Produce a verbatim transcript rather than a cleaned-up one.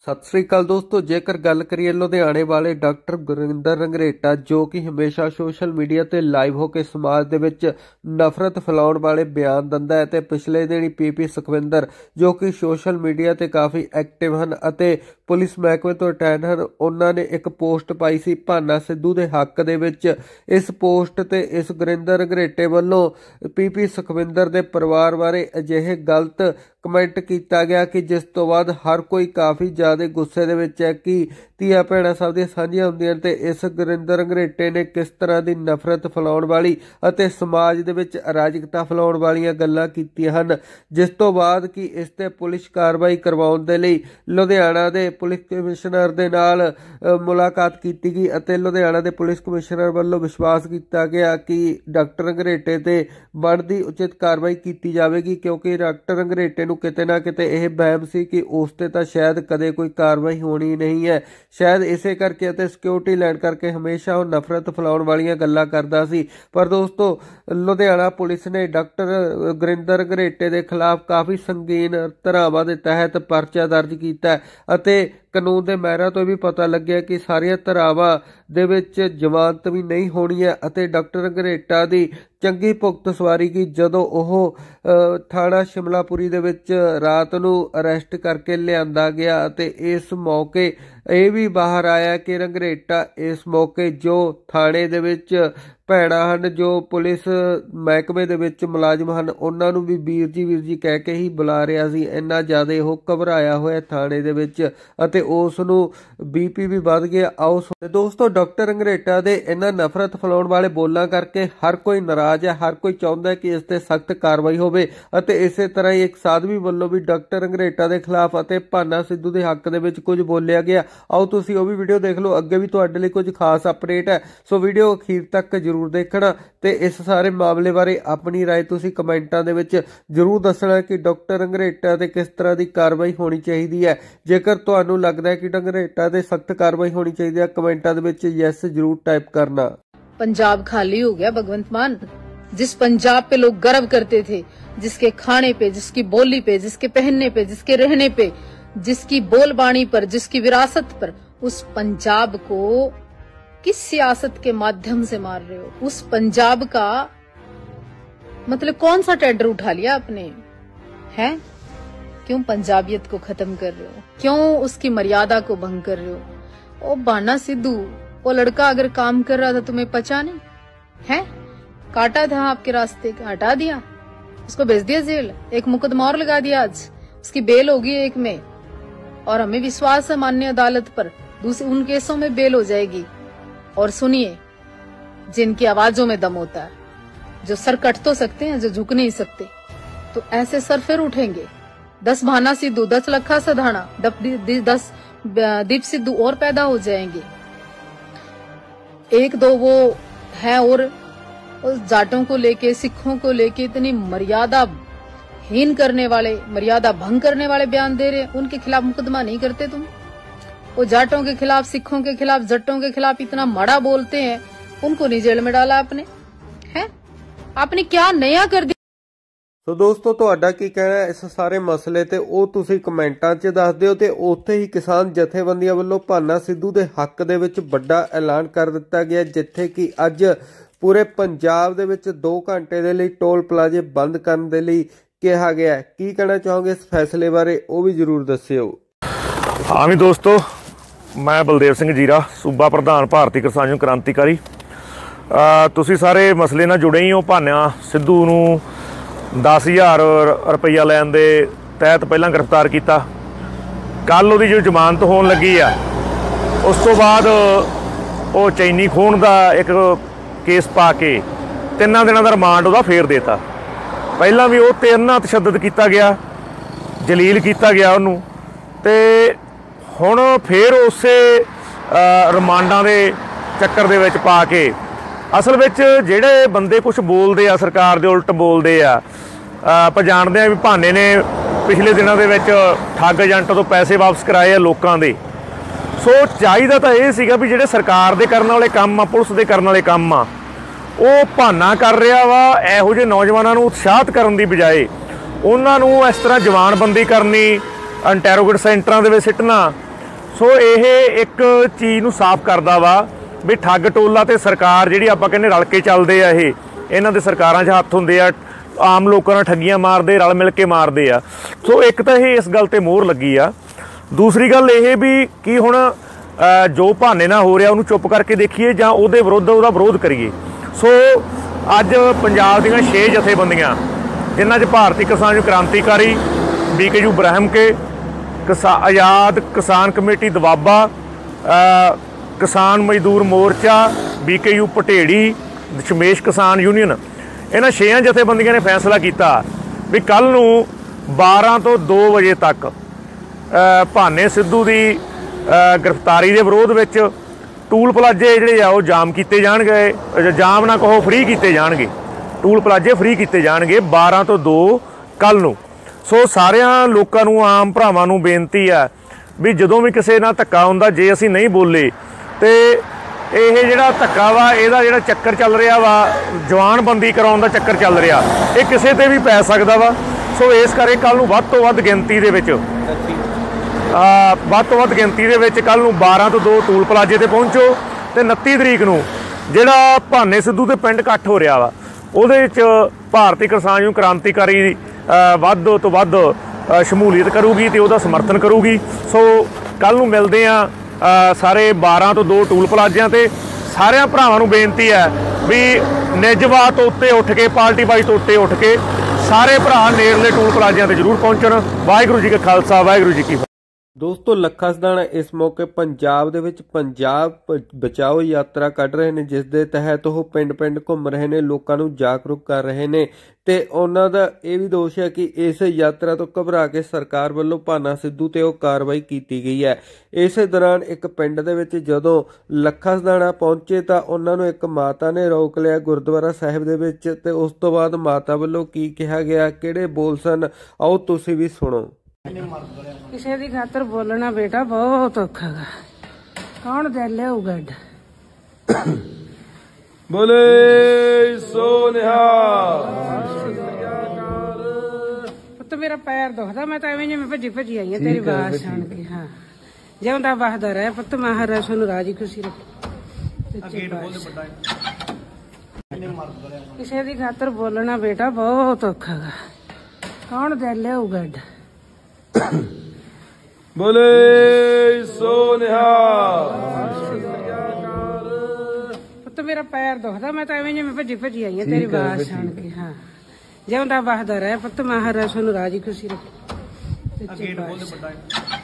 सत श्री अकाल दोस्तों, जेकर गल करिए लुधियाने वाले डॉक्टर गुरिंदर रंगरेटा जो कि हमेशा सोशल मीडिया ते लाइव होकर समाज दे विच नफरत फैलाउण वाले बयान दिंदा है ते पिछले दिन पीपी सुखविंदर जो कि सोशल मीडिया ते काफ़ी एक्टिव हैं अते पुलिस महकमे तो रिटायर्ड हैं, उन्होंने एक पोस्ट पाई सी भाना सिद्धू के हक दे विच। इस पोस्ट ते इस गुरिंदर रंगरेटे वालों पीपी सुखविंदर के परिवार बारे अजिहे गलत कमेंट किया गया कि जिस तो बाद हर कोई काफ़ी ज़्यादा गुस्से दे विच है कि धीआं भैणां सब दी सांझियां हुंदियां ते इस गुरिंदर रंगरेटे ने किस तरह की नफरत फैलाउण वाली अते समाज दे विच अराजकता फैलाउण वालियां गल्लां कीतियां हन, जिस तो बाद कि इस ते पुलिस कार्रवाई करवाउण दे लई लुधियाना दे पुलिस कमिश्नर दे नाल मुलाकात की गई अते लुधियाना दे पुलिस कमिश्नर वालों विश्वास किया गया कि डॉक्टर रंगरेटे ते बनदी उचित कार्रवाई की जाएगी, क्योंकि डॉक्टर रंगरेटे नूं किते ना किते यह बहम सी कि उस ते तां शायद कदे कोई कार्रवाई होनी नहीं है, शायद इसे करके अते सिक्योरिटी लैण करके हमेशा वो नफरत फैलाउण वालियां गल्लां करदा सी। पर दोस्तों लुधियाना पुलिस ने डॉक्टर गुरिंदर रंगरेटे के खिलाफ काफ़ी संगीन धारावां दे तहत परचा दर्ज किया अते कानून के महरां तो भी पता लग्या कि सारिया धारावां दे विच जमानत भी नहीं होनी है अते डॉक्टर रंगरेटा की चंगी भुगत सवारी की जदों ओह थाणा शिमलापुरी दे विच रात नूं अरैसट करके लिआंदा गया अते इस मौके यह भी बाहर आया कि रंगरेटा इस मौके जो थाणे दे विच भैणां हन जो पुलिस महकमे दे विच मुलाजम हन उन्हां नूं भी वीर जी वीर जी कह के ही बुला रहा सी। इन्ना ज़्यादा वो घबराया होया थाणे दे विच अते उस नूं बीपी भी वध गया। आओ दोस्तों डॉक्टर रंगरेटा दे इन्हां नफरत फैलाउण वाले बोलां करके हर कोई नाराज़ है, हर कोई चाहुंदा है कि इस ते सख्त कार्रवाई होवे अते इसे तरह ही एक साधवी वालों भी डॉक्टर रंगरेटा के खिलाफ अते भाना सिद्धू के हक दे विच कुछ बोलिया गया। आओ तुसीं वो भी वीडियो देख लो, अगे भी तुहाडे लई कुछ खास अपडेट है, सो वीडियो अखीर तक जरूर देखना ते इस सारे मामले बारे अपनी राय तुसीं कमेंटां दे विच जरूर दसना कि डॉक्टर रंगरेटा ते किस तरह की कार्रवाई होनी चाहिए है। जेकर तुहानूं लगदा है कि रंगरेटा ते सख्त कार्रवाई होनी चाहिए है, कमेंटां दे विच यस जरूर टाइप करना। पंजाब खाली हो गया भगवंत मान, जिस पंजाब पे लोग गर्व करते थे, जिसके खाने पे, जिसकी बोली पे, जिसके पहनने पे, जिसके रहने पे, जिसकी बोलबाणी पर, जिसकी विरासत पर, उस पंजाब को किस सियासत के माध्यम से मार रहे हो? उस पंजाब का मतलब कौन सा टेंडर उठा लिया आपने? है क्यों पंजाबियत को खत्म कर रहे हो? क्यों उसकी मर्यादा को भंग कर रहे हो? ओ भाना सिद्धू, वो लड़का अगर काम कर रहा था तुम्हें पचा नहीं है? काटा था आपके रास्ते का, हटा दिया, उसको भेज दिया जेल, एक मुकदमा और लगा दिया, आज उसकी बेल होगी एक में, और हमें विश्वास है माननीय अदालत पर दूसरे उन केसों में बेल हो जाएगी। और सुनिए, जिनकी आवाजों में दम होता है, जो सर कट तो सकते हैं, जो झुक नहीं सकते, तो ऐसे सर फिर उठेंगे। दस भाना सिद्धू, दस लखा सधाना, दस दीप सिद्धू और पैदा हो जाएंगे। एक दो वो है और जाटों को लेके, सिखों को लेके इतनी मर्यादा हीन करने वाले, मर्यादा भंग करने वाले बयान दे रहे, उनके खिलाफ मुकदमा नहीं करते तुम? वो जाटों के खिलाफ, सिखों के खिलाफ, जट्टों के खिलाफ इतना माड़ा बोलते हैं, उनको नहीं जेल में डाला आपने? है आपने क्या नया कर दिया? तो दोस्तों तुहाडा की कहना है इस सारे मसले ते ओ तुसीं कमेंटां च दस दिओ ते उत्थे ही किसान जथेबंदियां वल्लों भाना सिद्धू दे हक दे विच वड्डा ऐलान कर दिता गया, जिथे कि अज पूरे पंजाब दे विच दो घंटे दे लई टोल प्लाजे बंद करन दे लई कहा गया। की कहना चाहोगे इस फैसले बारे, वो भी जरूर दस्सिओ। हाँ भी दोस्तों, मैं बलदेव सिंह जीरा, सूबा प्रधान भारती किसान यूनियन क्रांतिकारी। तुसीं सारे मसले नाल जुड़े ही हो। भाना सिद्धू नूं दस हज़ार रुपया लैन दे तहत पहलां गिरफ्तार किया, कल उहदी जो जमानत होण लगी आ, उस तो बाद वो चैनी खोण का एक केस पा के तिन्नां दिनां दा रिमांड उहदा फेर देता। पहलां भी वो ते इन्ना तशद्दद किया गया, जलील किया गया उहनूं, ते हुण फिर उसे रिमांडां दे चक्कर दे विच पा के असल विच जिहड़े बंदे कुछ बोलदे आ, सरकार दे उल्ट बोलदे आ, आपां जाणदे आ भी भाने ने पिछले दिनों दे विच ठग ਏਜੰਟ तो पैसे वापस कराए आ लोकां दे। सो चाहीदा तां इह सीगा भी जिहड़े सरकार दे करन वाले काम आ, पुलिस दे करन वाले काम आ, ਉਹ ਭਾਨਾ कर रहा वा ਇਹੋ ਜਿਹੇ नौजवानों ਨੂੰ ਉਤਸ਼ਾਹਿਤ ਕਰਨ ਦੀ ਬਜਾਏ ਉਹਨਾਂ ਨੂੰ ਇਸ ਤਰ੍ਹਾਂ ਜਵਾਨਬੰਦੀ ਕਰਨੀ, ਇੰਟੈਰੋਗੇਟ ਸੈਂਟਰਾਂ ਦੇ ਵਿੱਚ ਸਿੱਟਣਾ, ਸੋ ਇਹ ਇੱਕ ਚੀਜ਼ ਨੂੰ ਸਾਫ਼ ਕਰਦਾ ਵਾ ਵੀ ਠੱਗ ਟੋਲਾ ਤੇ ਸਰਕਾਰ ਜਿਹੜੀ ਆਪਾਂ ਕਹਿੰਦੇ ਰਲ ਕੇ ਚੱਲਦੇ ਆ, ਇਹ ਇਹਨਾਂ ਦੇ ਸਰਕਾਰਾਂ 'ਚ ਹੱਥ ਹੁੰਦੇ ਆ, ਆਮ ਲੋਕਾਂ ਨਾਲ ਠੱਗੀਆਂ ਮਾਰਦੇ, ਰਲ ਮਿਲ ਕੇ ਮਾਰਦੇ ਆ। ਸੋ ਇੱਕ ਤਾਂ ਇਹ ਇਸ ਗੱਲ ਤੇ ਮੋਹਰ ਲੱਗੀ ਆ। ਦੂਸਰੀ ਗੱਲ ਇਹ ਵੀ ਕਿ ਹੁਣ ਜੋ ਬਹਾਨੇ ਨਾਲ ਹੋ ਰਿਹਾ ਉਹਨੂੰ ਚੁੱਪ ਕਰਕੇ ਦੇਖੀਏ ਜਾਂ ਉਹਦੇ ਵਿਰੁੱਧ ਉਹਦਾ ਵਿਰੋਧ ਕਰੀਏ। ਸੋ ਅੱਜ ਪੰਜਾਬ ਦੀਆਂ ਛੇ ਜਥੇਬੰਦੀਆਂ ਜਿਨ੍ਹਾਂ 'ਚ ਭਾਰਤੀ ਕਿਸਾਨ ਕ੍ਰਾਂਤੀਕਾਰੀ, ਬੀਕੇਯੂ ਬ੍ਰਹਮ ਕੇ, ਕਿਸਾ ਆਜ਼ਾਦ ਕਿਸਾਨ ਕਮੇਟੀ ਦਵਾਬਾ, ਕਿਸਾਨ ਮਜ਼ਦੂਰ ਮੋਰਚਾ, ਬੀਕੇਯੂ ਭਟੇੜੀ, ਦਸ਼ਮੇਸ਼ ਕਿਸਾਨ ਯੂਨੀਅਨ, ਇਹਨਾਂ ਛੇਆਂ ਜਥੇਬੰਦੀਆਂ ਨੇ ਫੈਸਲਾ ਕੀਤਾ ਵੀ ਕੱਲ੍ਹ ਨੂੰ ਬਾਰਾਂ ਤੋਂ ਦੋ ਵਜੇ ਤੱਕ ਭਾਨੇ ਸਿੱਧੂ ਦੀ ਗ੍ਰਿਫਤਾਰੀ ਦੇ ਵਿਰੋਧ ਵਿੱਚ ਟੂਲ ਪਲਾਜ਼ੇ ਜਿਹੜੇ ਆ ਉਹ ਜਾਮ ਕੀਤੇ ਜਾਣਗੇ। ਜਾਮ ਨਾ ਕਹੋ, ਫ੍ਰੀ ਕੀਤੇ ਜਾਣਗੇ। ਟੂਲ ਪਲਾਜ਼ੇ ਫ੍ਰੀ ਕੀਤੇ ਜਾਣਗੇ ਬਾਰਾਂ ਤੋਂ ਦੋ ਕੱਲ੍ਹ ਨੂੰ। ਸੋ ਸਾਰਿਆਂ ਲੋਕਾਂ ਨੂੰ, ਆਮ ਭਰਾਵਾਂ ਨੂੰ ਬੇਨਤੀ ਆ ਵੀ ਜਦੋਂ ਵੀ ਕਿਸੇ ਨਾਲ ਧੱਕਾ ਹੁੰਦਾ, ਜੇ ਅਸੀਂ ਨਹੀਂ ਬੋਲੇ ਤੇ ਇਹ ਜਿਹੜਾ ਧੱਕਾ ਵਾ, ਇਹਦਾ ਜਿਹੜਾ ਚੱਕਰ ਚੱਲ ਰਿਹਾ ਵਾ, ਜਵਾਨਬੰਦੀ ਕਰਾਉਣ ਦਾ ਚੱਕਰ ਚੱਲ ਰਿਹਾ, ਇਹ ਕਿਸੇ ਤੇ ਵੀ ਪੈ ਸਕਦਾ ਵਾ। ਸੋ ਇਸ ਕਰਕੇ ਕੱਲ੍ਹ ਨੂੰ ਵੱਧ ਤੋਂ ਵੱਧ ਗਿਣਤੀ ਦੇ ਵਿੱਚ ਵੱਧ ਤੋਂ ਵੱਧ ਗਿਣਤੀ ਦੇ ਵਿੱਚ ਕੱਲ੍ਹ ਨੂੰ ਬਾਰਾਂ ਤੋਂ ਦੋ ਟੂਲ ਪਲਾਜ਼ੇ ਤੇ ਪਹੁੰਚੋ ਤੇ ਉਨੱਤੀ ਤਰੀਕ ਨੂੰ ਜਿਹੜਾ ਭਾਨੇ ਸਿੱਧੂ ਦੇ ਪਿੰਡ ਇਕੱਠ ਹੋ ਰਿਹਾ ਵਾ, ਉਹਦੇ ਵਿੱਚ ਭਾਰਤੀ ਕਿਸਾਨ ਯੂਨੀਅਨ ਕ੍ਰਾਂਤੀਕਾਰੀ ਵੱਧ ਤੋਂ ਵੱਧ ਸ਼ਮੂਲੀਅਤ ਕਰੂਗੀ ਤੇ ਉਹਦਾ ਸਮਰਥਨ ਕਰੂਗੀ। ਸੋ ਕੱਲ੍ਹ ਨੂੰ ਮਿਲਦੇ ਆ ਸਾਰੇ ਬਾਰਾਂ ਤੋਂ ਦੋ ਟੂਲ ਪਲਾਜ਼ਿਆਂ ਤੇ। ਸਾਰਿਆਂ ਭਰਾਵਾਂ ਨੂੰ ਬੇਨਤੀ ਹੈ ਵੀ ਨਿੱਜਵਾਦ ਤੋਂ ਉੱਤੇ ਉੱਠ ਕੇ, ਪਾਰਟੀ ਬਾਈ ਤੋਂ ਉੱਤੇ ਉੱਠ ਕੇ ਸਾਰੇ ਭਰਾ ਨੇੜਲੇ ਟੂਲ ਪਲਾਜ਼ਿਆਂ ਤੇ ਜ਼ਰੂਰ ਪਹੁੰਚਣ। ਵਾਹਿਗੁਰੂ ਜੀ ਕਾ ਖਾਲਸਾ, ਵਾਹਿਗੁਰੂ ਜੀ ਕੀ ਫਤਿਹ। ਦੋਸਤੋ, ਲੱਖਾ ਸਦਾਣਾ ਇਸ ਮੌਕੇ ਪੰਜਾਬ ਦੇ ਵਿੱਚ ਪੰਜਾਬ ਬਚਾਓ ਯਾਤਰਾ ਕੱਢ ਰਹੇ ਨੇ, ਜਿਸ ਦੇ ਤਹਿਤ ਉਹ ਪਿੰਡ-ਪਿੰਡ ਘੁੰਮ ਰਹੇ ਨੇ, ਲੋਕਾਂ ਨੂੰ ਜਾਗਰੂਕ ਕਰ ਰਹੇ ਨੇ ਤੇ ਉਹਨਾਂ ਦਾ ਇਹ ਵੀ ਦੋਸ਼ ਹੈ ਕਿ ਇਸ ਯਾਤਰਾ ਤੋਂ ਘਬਰਾ ਕੇ ਸਰਕਾਰ ਵੱਲੋਂ ਭਾਨਾ ਸਿੱਧੂ ਤੇ ਉਹ ਕਾਰਵਾਈ ਕੀਤੀ ਗਈ ਹੈ। ਇਸੇ ਦੌਰਾਨ ਇੱਕ ਪਿੰਡ ਦੇ ਵਿੱਚ ਜਦੋਂ ਲੱਖਾ ਸਦਾਣਾ ਪਹੁੰਚੇ ਤਾਂ ਉਹਨਾਂ ਨੂੰ ਇੱਕ ਮਾਤਾ ਨੇ ਰੋਕ ਲਿਆ ਗੁਰਦੁਆਰਾ ਸਾਹਿਬ ਦੇ ਵਿੱਚ ਤੇ ਉਸ ਤੋਂ ਬਾਅਦ ਮਾਤਾ ਵੱਲੋਂ ਕੀ ਕਿਹਾ ਗਿਆ, ਕਿਹੜੇ ਬੋਲ ਸਨ, ਆਓ ਤੁਸੀਂ ਵੀ ਸੁਣੋ। ਕਿਸੇ ਦੀ ਖਾਤਰ ਬੋਲਣਾ ਬੇਟਾ ਬਹੁਤ ਔਖਾ ਗਾ, ਕੌਣ ਦੇ ਲਿਆਊਗਾ। ਬੋਲੇ ਸੋ ਨਿਹਾਲ। ਪੁੱਤ ਮੇਰਾ ਪੈਰ ਦੁਖਦਾ, ਮੈਂ ਤਾਂ ਐਵੇਂ ਜਿਵੇਂ ਭੱਜੀ ਭੱਜੀ ਆਈ ਆ ਤੇਰੀ ਆਵਾਜ਼ ਸੁਣ ਕੇ। ਹਾਂ, ਜਿਉਂਦਾ ਵਸਦਾ ਰਹਿ ਪੁੱਤ, ਮਹਾਰਾਜ ਨੂੰ ਰਾਜੀ ਖੁਸ਼ੀ ਰੱਖੇ। ਕਿਸੇ ਦੀ ਖਾਤਰ ਬੋਲਣਾ ਬੇਟਾ ਬਹੁਤ ਔਖਾ ਗਾ, ਕੌਣ ਦੇ ਲਿਆਊਗਾ। ਬੋਲੇ ਸੋ ਨਿਹਾਲ। ਪੁੱਤ ਮੇਰਾ ਪੈਰ ਦੁਖਦਾ, ਮੈਂ ਤਾਂ ਐਵੇਂ ਜਿਵੇਂ ਭੱਜੀ ਭੱਜੀ ਆਈ ਆ ਤੇਰੀ ਆਵਾਜ਼ ਸੁਣ ਕੇ। ਹਾਂ, ਜਿਉਂਦਾ ਵਸਦਾ ਰਹਿ ਪੁੱਤ, ਮਹਾਰਾਜ ਨੂੰ ਰਾਜੀ ਖੁਸ਼ੀ ਰੱਖੇ।